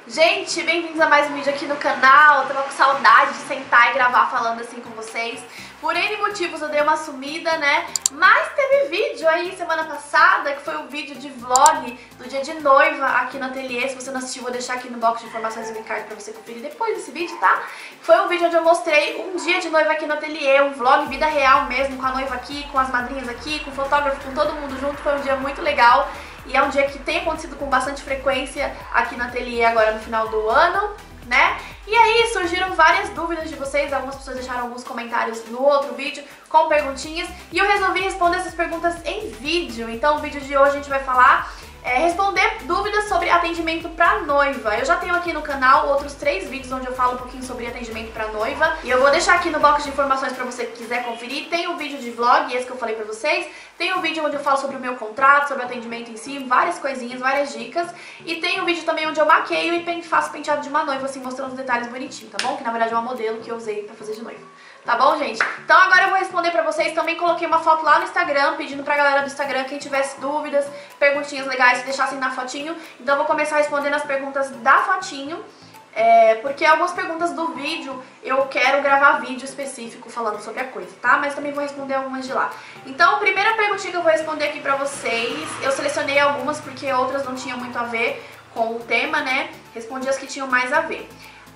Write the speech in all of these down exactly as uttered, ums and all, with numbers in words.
Gente, bem-vindos a mais um vídeo aqui no canal. Eu tava com saudade de sentar e gravar falando assim com vocês. Por N motivos eu dei uma sumida, né? Mas teve vídeo aí semana passada, que foi um vídeo de vlog do dia de noiva aqui no ateliê. Se você não assistiu, vou deixar aqui no box de informações o link pra você conferir depois desse vídeo, tá? Foi um vídeo onde eu mostrei um dia de noiva aqui no ateliê, um vlog vida real mesmo, com a noiva aqui, com as madrinhas aqui, com o fotógrafo, com todo mundo junto. Foi um dia muito legal. E é um dia que tem acontecido com bastante frequência aqui no ateliê agora no final do ano, né? E aí surgiram várias dúvidas de vocês, algumas pessoas deixaram alguns comentários no outro vídeo com perguntinhas e eu resolvi responder essas perguntas em vídeo. Então no vídeo de hoje a gente vai falar, é, responder dúvidas sobre atendimento pra noiva. Eu já tenho aqui no canal outros três vídeos onde eu falo um pouquinho sobre atendimento pra noiva e eu vou deixar aqui no box de informações pra você que quiser conferir. Tem o vídeo de vlog, esse que eu falei pra vocês. Tem um vídeo onde eu falo sobre o meu contrato, sobre o atendimento em si, várias coisinhas, várias dicas. E tem um vídeo também onde eu maqueio e faço penteado de uma noiva, assim, mostrando os detalhes bonitinhos, tá bom? Que na verdade é uma modelo que eu usei pra fazer de noiva. Tá bom, gente? Então agora eu vou responder pra vocês. Também coloquei uma foto lá no Instagram, pedindo pra galera do Instagram, quem tivesse dúvidas, perguntinhas legais, deixassem na fotinho. Então eu vou começar respondendo as perguntas da fotinho. É, porque algumas perguntas do vídeo eu quero gravar vídeo específico falando sobre a coisa, tá? Mas também vou responder algumas de lá. Então, a primeira perguntinha que eu vou responder aqui pra vocês, eu selecionei algumas porque outras não tinham muito a ver com o tema, né? Respondi as que tinham mais a ver.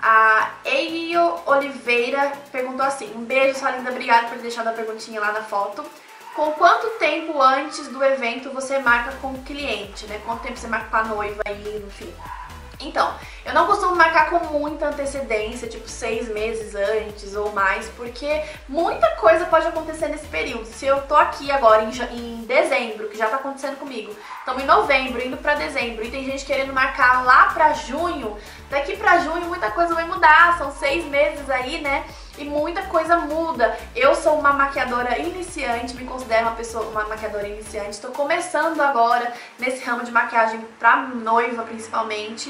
A Eio Oliveira perguntou assim: um beijo, sua linda, obrigada por ter deixado a perguntinha lá na foto. Com quanto tempo antes do evento você marca com o cliente, né? Quanto tempo você marca com a noiva e, enfim. Então, eu não costumo marcar com muita antecedência, tipo seis meses antes ou mais, porque muita coisa pode acontecer nesse período. Se eu tô aqui agora em, em dezembro, que já tá acontecendo comigo, estamos em novembro, indo pra dezembro, e tem gente querendo marcar lá pra junho, daqui pra junho muita coisa vai mudar, são seis meses aí, né? E muita coisa muda. Eu sou uma maquiadora iniciante, me considero uma pessoa, uma maquiadora iniciante. Estou começando agora nesse ramo de maquiagem pra noiva, principalmente.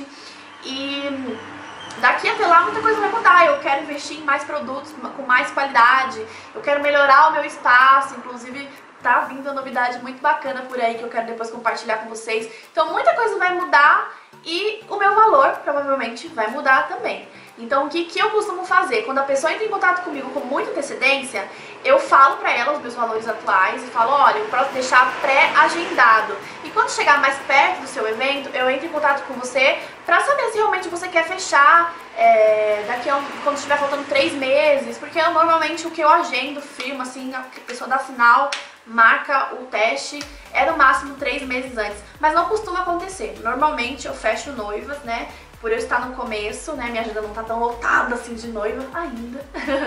E daqui até lá muita coisa vai mudar. Eu quero investir em mais produtos com mais qualidade. Eu quero melhorar o meu espaço, inclusive tá vindo uma novidade muito bacana por aí que eu quero depois compartilhar com vocês. Então muita coisa vai mudar e o meu valor provavelmente vai mudar também. Então o que, que eu costumo fazer? Quando a pessoa entra em contato comigo com muita antecedência, eu falo pra ela os meus valores atuais e falo, olha, eu posso deixar pré-agendado. E quando chegar mais perto do seu evento, eu entro em contato com você pra saber se realmente você quer fechar é, daqui a um, quando estiver faltando três meses. Porque eu, normalmente o que eu agendo, firmo, assim, a pessoa dá sinal, marca o teste, é no máximo três meses antes. Mas não costuma acontecer. Normalmente eu fecho noivas, né? Por eu estar no começo, né, minha agenda não tá tão lotada assim de noiva ainda.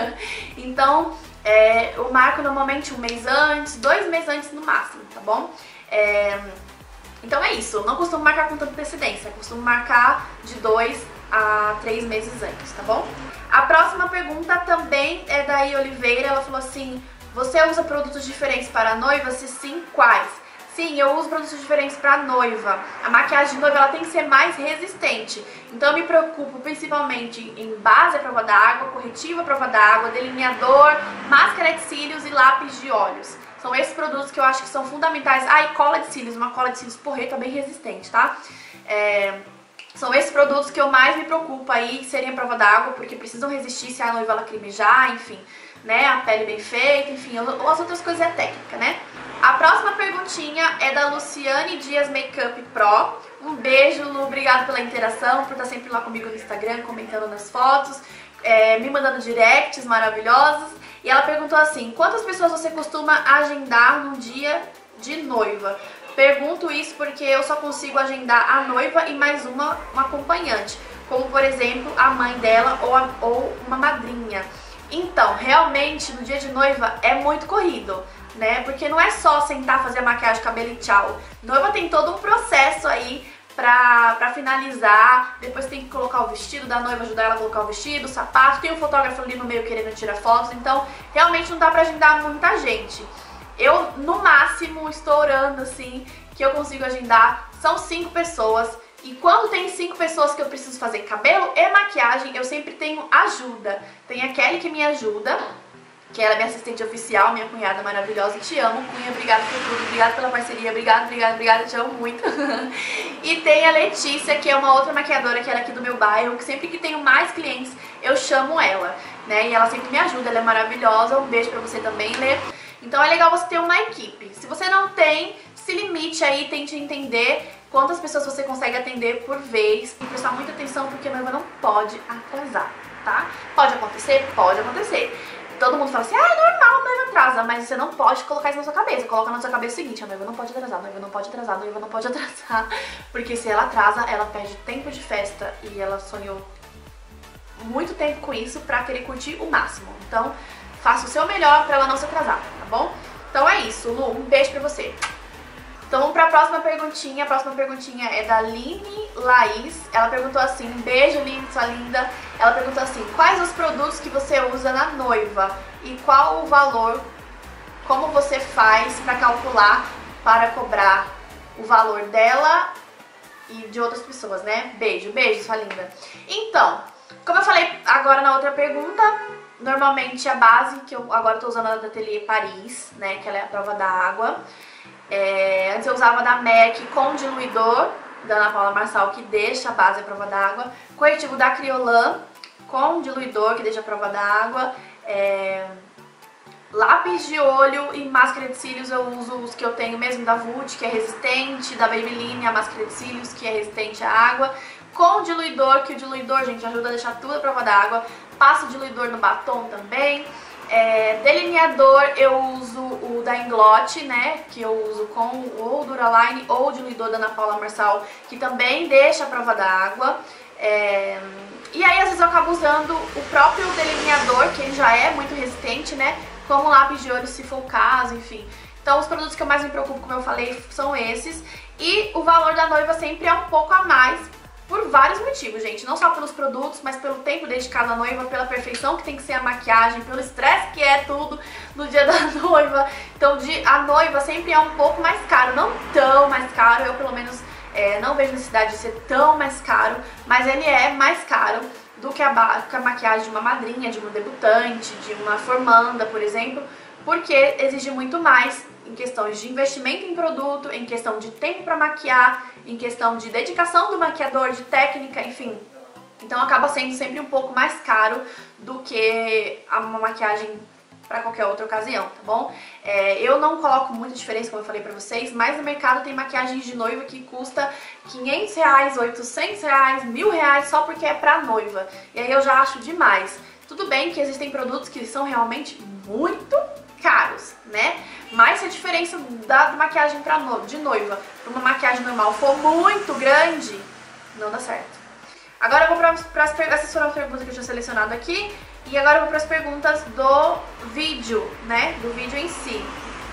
Então, é, eu marco normalmente um mês antes, dois meses antes no máximo, tá bom? É, então é isso, eu não costumo marcar com tanta antecedência, eu costumo marcar de dois a três meses antes, tá bom? A próxima pergunta também é da I Oliveira, ela falou assim: você usa produtos diferentes para a noiva? Se sim, quais? Sim, eu uso produtos diferentes para noiva. A maquiagem de noiva ela tem que ser mais resistente. Então eu me preocupo principalmente em base à prova d'água, corretivo à prova d'água, delineador, máscara de cílios e lápis de olhos. São esses produtos que eu acho que são fundamentais. Ah, e cola de cílios, uma cola de cílios porreta bem resistente, tá? É... São esses produtos que eu mais me preocupo aí, que seriam a prova d'água, porque precisam resistir se a noiva lacrimejar, enfim, né? A pele bem feita, enfim, as outras coisas é técnica, né? A próxima perguntinha é da Luciane Dias Makeup Pro. Um beijo, Lu, obrigada pela interação, por estar sempre lá comigo no Instagram, comentando nas fotos, é, me mandando directs maravilhosos. E ela perguntou assim: quantas pessoas você costuma agendar num dia de noiva? Pergunto isso porque eu só consigo agendar a noiva e mais uma, uma acompanhante, como por exemplo a mãe dela ou, a, ou uma madrinha. Então, realmente no dia de noiva é muito corrido, né? Porque não é só sentar, fazer a maquiagem, cabelo e tchau. Noiva tem todo um processo aí pra, pra finalizar. Depois tem que colocar o vestido da noiva, ajudar ela a colocar o vestido, o sapato. Tem um fotógrafo ali no meio querendo tirar fotos. Então, realmente não dá pra agendar muita gente. Eu, no máximo, estourando assim, que eu consigo agendar, são cinco pessoas. E quando tem cinco pessoas que eu preciso fazer cabelo e maquiagem, eu sempre tenho ajuda. Tem a Kelly que me ajuda, que ela é minha assistente oficial, minha cunhada maravilhosa. Te amo, Cunha, obrigada por tudo, obrigada pela parceria, obrigada, obrigada, obrigada, te amo muito. E tem a Letícia, que é uma outra maquiadora que era aqui do meu bairro, que sempre que tenho mais clientes, eu chamo ela, né? E ela sempre me ajuda, ela é maravilhosa. Um beijo pra você também, Lê. Então é legal você ter uma equipe. Se você não tem, se limite aí, tente entender quantas pessoas você consegue atender por vez e prestar muita atenção, porque a noiva não pode atrasar, tá? Pode acontecer? Pode acontecer. Todo mundo fala assim, ah, é normal, a noiva atrasa, mas você não pode colocar isso na sua cabeça. Coloca na sua cabeça o seguinte, a noiva não pode atrasar, a noiva não pode atrasar, a noiva não pode atrasar. Porque se ela atrasa, ela perde tempo de festa e ela sonhou muito tempo com isso pra querer curtir o máximo. Então, faça o seu melhor pra ela não se atrasar, tá bom? Então é isso, Lu, um beijo pra você. Então vamos para a próxima perguntinha. A próxima perguntinha é da Line Laís. Ela perguntou assim, um beijo, Line, sua linda. Ela perguntou assim, quais os produtos que você usa na noiva e qual o valor, como você faz para calcular, para cobrar o valor dela e de outras pessoas, né? Beijo, beijo, sua linda. Então, como eu falei agora na outra pergunta, normalmente a base, que eu agora estou usando a da Atelier Paris, né, que ela é a prova da água. É, antes eu usava da M A C com diluidor, da Ana Paula Marçal, que deixa a base à prova d'água. Corretivo da Kryolan com diluidor, que deixa a prova d'água. É, lápis de olho e máscara de cílios eu uso os que eu tenho mesmo da Vult, que é resistente, da Maybelline, a máscara de cílios, que é resistente à água. Com diluidor, que o diluidor, gente, ajuda a deixar tudo à prova d'água. Passo diluidor no batom também. É, delineador eu uso o da Inglot, né, que eu uso com ou Duraline ou o diluidor da Ana Paula Marçal, que também deixa a prova d'água. É, e aí às vezes eu acabo usando o próprio delineador, que ele já é muito resistente, né, como lápis de olho se for o caso, enfim. Então os produtos que eu mais me preocupo, como eu falei, são esses. E o valor da noiva sempre é um pouco a mais, por vários motivos, gente. Não só pelos produtos, mas pelo tempo dedicado à noiva, pela perfeição que tem que ser a maquiagem, pelo estresse que é tudo no dia da noiva. Então de, a noiva sempre é um pouco mais caro, não tão mais caro, eu pelo menos é, não vejo necessidade de ser tão mais caro, mas ele é mais caro do que a, que a maquiagem de uma madrinha, de uma debutante, de uma formanda, por exemplo, porque exige muito mais em questões de investimento em produto, em questão de tempo para maquiar, em questão de dedicação do maquiador, de técnica, enfim. Então acaba sendo sempre um pouco mais caro do que uma maquiagem para qualquer outra ocasião, tá bom? É, eu não coloco muita diferença, como eu falei pra vocês, mas no mercado tem maquiagens de noiva que custa quinhentos reais, oitocentos reais, mil reais só porque é pra noiva. E aí eu já acho demais. Tudo bem que existem produtos que são realmente muito caros, né? Mas se a diferença da maquiagem pra no, de noiva para uma maquiagem normal for muito grande, não dá certo. Agora eu vou para as perguntas, essas foram as perguntas que eu tinha selecionado aqui, e agora eu vou para as perguntas do vídeo, né? Do vídeo em si.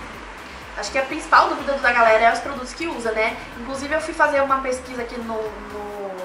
Acho que a principal dúvida da galera é os produtos que usa, né? Inclusive eu fui fazer uma pesquisa aqui no, no,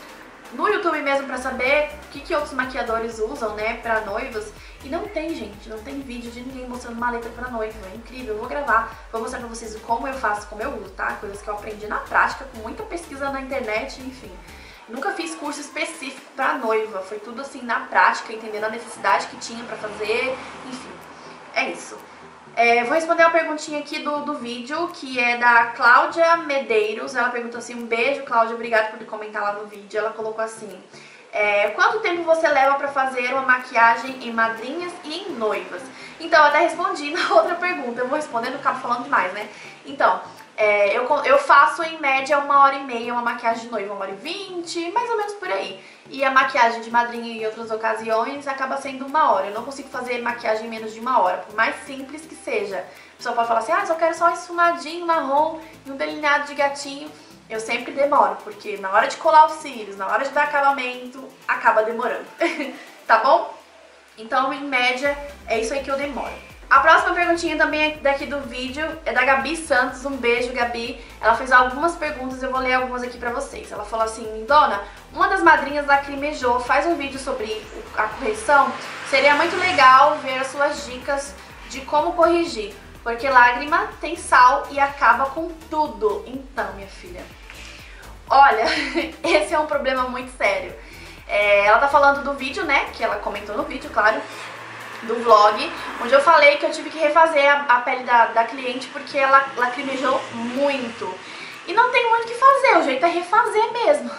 no YouTube mesmo pra saber o que, que outros maquiadores usam, né, pra noivas. E não tem, gente, não tem vídeo de ninguém mostrando uma letra pra noiva. É incrível, eu vou gravar, vou mostrar pra vocês como eu faço, como eu uso, tá? Coisas que eu aprendi na prática, com muita pesquisa na internet, enfim. Nunca fiz curso específico pra noiva, foi tudo assim na prática, entendendo a necessidade que tinha pra fazer, enfim, é isso. É, vou responder uma perguntinha aqui do, do vídeo, que é da Cláudia Medeiros. Ela perguntou assim, um beijo, Cláudia, obrigada por comentar lá no vídeo. Ela colocou assim, é, quanto tempo você leva pra fazer uma maquiagem em madrinhas e em noivas? Então, eu até respondi na outra pergunta, eu vou responder, não acabo falando demais, né? Então, é, eu, eu faço em média uma hora e meia uma maquiagem de noiva, uma hora e vinte, mais ou menos por aí. E a maquiagem de madrinha em outras ocasiões acaba sendo uma hora. Eu não consigo fazer maquiagem em menos de uma hora, por mais simples que seja. A pessoa pode falar assim, ah, só quero só um esfumadinho marrom e um delineado de gatinho. Eu sempre demoro, porque na hora de colar os cílios, na hora de dar acabamento, acaba demorando. Tá bom? Então, em média, é isso aí que eu demoro. A próxima perguntinha também daqui do vídeo é da Gabi Santos. Um beijo, Gabi. Ela fez algumas perguntas, eu vou ler algumas aqui pra vocês. Ela falou assim, dona, uma das madrinhas lacrimejou, faz um vídeo sobre a correção. Seria muito legal ver as suas dicas de como corrigir, porque lágrima tem sal e acaba com tudo. Então, minha filha, olha, esse é um problema muito sério. É, ela tá falando do vídeo, né, que ela comentou no vídeo, claro. do vlog, onde eu falei que eu tive que refazer a, a pele da, da cliente porque ela lacrimejou muito. E não tem muito o que fazer, o jeito é refazer mesmo.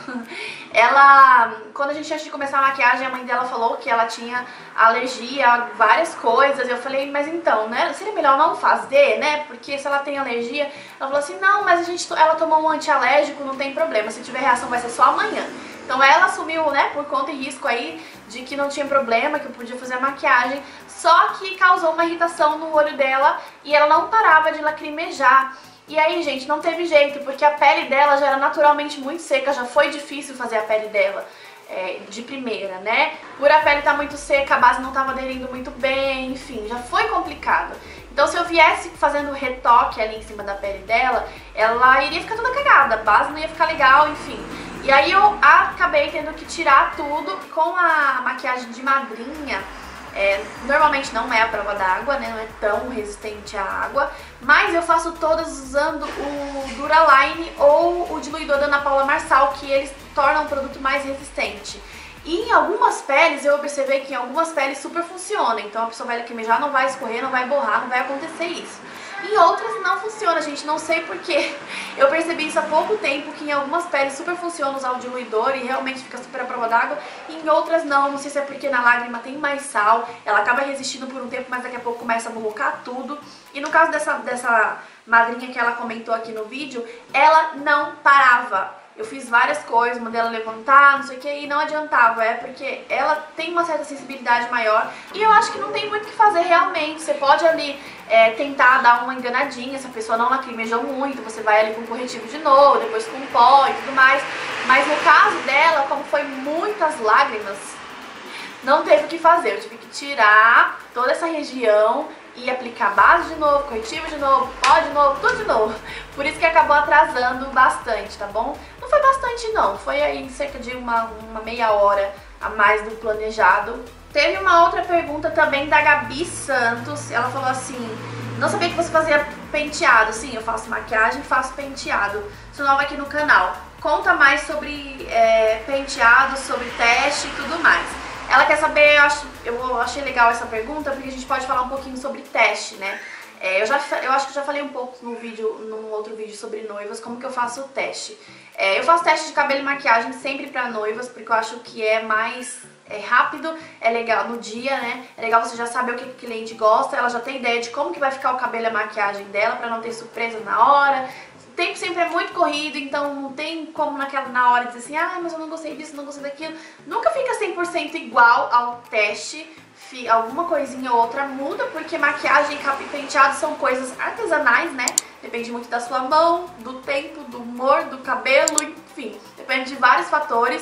Ela, quando a gente antes de começar a maquiagem, a mãe dela falou que ela tinha alergia a várias coisas. Eu falei, mas então, né, seria melhor não fazer, né, porque se ela tem alergia... Ela falou assim, não, mas a gente, ela tomou um antialérgico, não tem problema, se tiver reação vai ser só amanhã. Então ela assumiu, né, por conta e risco aí, de que não tinha problema, que eu podia fazer a maquiagem, só que causou uma irritação no olho dela e ela não parava de lacrimejar. E aí, gente, não teve jeito, porque a pele dela já era naturalmente muito seca, já foi difícil fazer a pele dela é, de primeira, né? Por a pele estar muito seca, a base não estava aderindo muito bem, enfim, já foi complicado. Então se eu viesse fazendo retoque ali em cima da pele dela, ela iria ficar toda cagada, a base não ia ficar legal, enfim. E aí eu acabei tendo que tirar tudo com a maquiagem de madrinha. É, normalmente não é a prova d'água, né? Não é tão resistente à água, mas eu faço todas usando o Duraline ou o diluidor da Ana Paula Marçal, que eles tornam o produto mais resistente. E em algumas peles, eu observei que em algumas peles super funciona, então a pessoa vai lacrimejar, não vai escorrer, não vai borrar, não vai acontecer isso. Em outras não funciona, gente, não sei porquê. Eu percebi isso há pouco tempo, que em algumas peles super funciona usar o diluidor e realmente fica super à prova d'água, e em outras não, não sei se é porque na lágrima tem mais sal, ela acaba resistindo por um tempo, mas daqui a pouco começa a borrocar tudo. E no caso dessa, dessa madrinha que ela comentou aqui no vídeo, ela não parava. Eu fiz várias coisas, mandei ela levantar, não sei o que, e não adiantava. É porque ela tem uma certa sensibilidade maior. E eu acho que não tem muito o que fazer realmente. Você pode ali é, tentar dar uma enganadinha, se a pessoa não lacrimejou muito, você vai ali com corretivo de novo, depois com pó e tudo mais. Mas no caso dela, como foi muitas lágrimas, não teve o que fazer. Eu tive que tirar toda essa região e aplicar base de novo, corretivo de novo, pó de novo, tudo de novo. Por isso que acabou atrasando bastante, tá bom? Não foi bastante não, foi aí cerca de uma, uma meia hora a mais do planejado. Teve uma outra pergunta também da Gabi Santos, ela falou assim, não sabia que você fazia penteado. Sim, eu faço maquiagem e faço penteado, sou nova aqui no canal. Conta mais sobre é, penteado, sobre teste e tudo mais. Ela quer saber, eu, acho, eu achei legal essa pergunta, porque a gente pode falar um pouquinho sobre teste, né? É, eu, já, eu acho que eu já falei um pouco no vídeo, num outro vídeo sobre noivas, como que eu faço o teste. É, eu faço teste de cabelo e maquiagem sempre pra noivas, porque eu acho que é mais é, rápido, é legal no dia, né? É legal você já saber o que o cliente gosta, ela já tem ideia de como que vai ficar o cabelo e a maquiagem dela, pra não ter surpresa na hora. O tempo sempre é muito corrido, então não tem como naquela, na hora dizer assim, ah, mas eu não gostei disso, não gostei daquilo. Nunca fica cem por cento igual ao teste, alguma coisinha ou outra muda, porque maquiagem e penteado são coisas artesanais, né? Depende muito da sua mão, do tempo, do humor, do cabelo, enfim, depende de vários fatores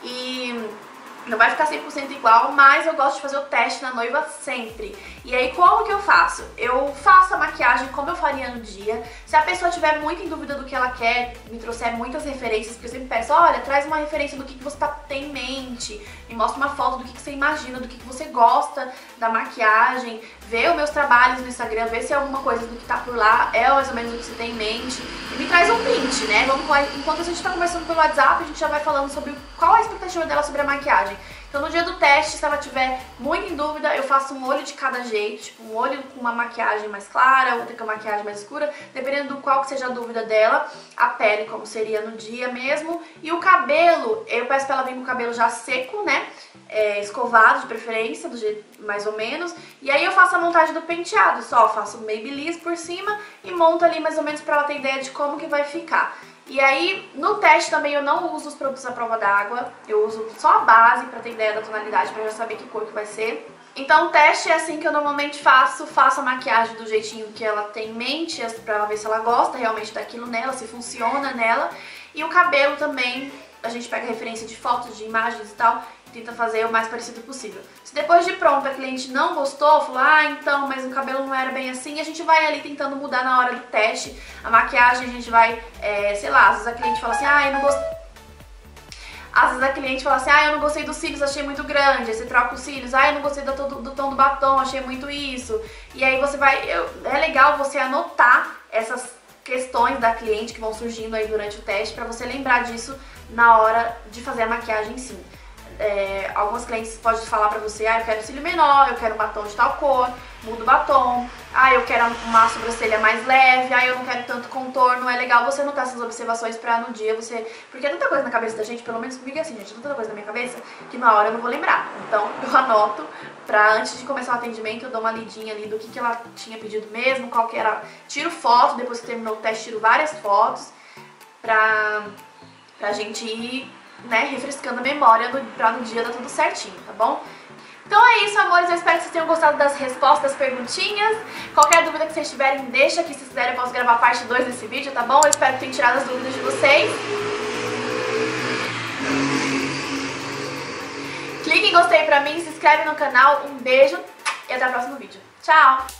e não vai ficar cem por cento igual, mas eu gosto de fazer o teste na noiva sempre. E aí como que eu faço? Eu faço a maquiagem como eu faria no dia. Se a pessoa tiver muito em dúvida do que ela quer, me trouxer muitas referências, porque eu sempre peço, olha, traz uma referência do que, que você tá, tem em mente, me mostra uma foto do que, que você imagina, do que, que você gosta da maquiagem, vê os meus trabalhos no Instagram, vê se é alguma coisa do que tá por lá, é mais ou menos o que você tem em mente, e me traz um print, né? Vamos, enquanto a gente tá conversando pelo WhatsApp, a gente já vai falando sobre qual a expectativa dela sobre a maquiagem. Então no dia do teste, se ela tiver muito em dúvida, eu faço um olho de cada jeito, tipo um olho com uma maquiagem mais clara, outro com uma maquiagem mais escura, dependendo do qual que seja a dúvida dela, a pele como seria no dia mesmo, e o cabelo, eu peço pra ela vir com o cabelo já seco, né, é, escovado de preferência, do jeito mais ou menos, e aí eu faço a montagem do penteado, só faço um babyliss por cima e monto ali mais ou menos pra ela ter ideia de como que vai ficar. E aí, no teste também eu não uso os produtos à prova d'água, eu uso só a base pra ter ideia da tonalidade, pra já saber que cor que vai ser. Então o teste é assim que eu normalmente faço, faço a maquiagem do jeitinho que ela tem em mente, pra ela ver se ela gosta realmente daquilo nela, se funciona nela. E o cabelo também, a gente pega referência de fotos, de imagens e tal, e tenta fazer o mais parecido possível. Se depois de pronto a cliente não gostou, falou, ah, então, mas o cabelo não era bem assim, a gente vai ali tentando mudar na hora do teste. A maquiagem a gente vai, é, sei lá, às vezes a cliente fala assim, ah, eu não gostei. Às vezes a cliente fala assim, ah, eu não gostei dos cílios, achei muito grande. Aí você troca os cílios, ah, eu não gostei do, do, do tom do batom, achei muito isso. E aí você vai, eu, é legal você anotar essas questões da cliente que vão surgindo aí durante o teste, pra você lembrar disso na hora de fazer a maquiagem em si. É, alguns clientes podem falar pra você, ah, eu quero cílio menor, eu quero um batom de tal cor, muda o batom, ah, eu quero uma sobrancelha mais leve, ah, eu não quero tanto contorno. É legal você anotar essas observações pra no dia você... Porque é tanta coisa na cabeça da gente, pelo menos comigo é assim, gente, é tanta coisa na minha cabeça, que na hora eu não vou lembrar. Então eu anoto pra antes de começar o atendimento, eu dou uma lidinha ali do que, que ela tinha pedido mesmo, qual que era... Tiro foto, depois que terminou o teste, tiro várias fotos pra, pra gente ir... né, refrescando a memória do, pra no dia dar tudo certinho, tá bom? Então é isso, amores, eu espero que vocês tenham gostado das respostas, das perguntinhas. Qualquer dúvida que vocês tiverem, deixa aqui, se vocês quiserem eu posso gravar parte dois desse vídeo, tá bom? Eu espero que tenham tirado as dúvidas de vocês. Clique em gostei pra mim, se inscreve no canal, um beijo e até o próximo vídeo. Tchau!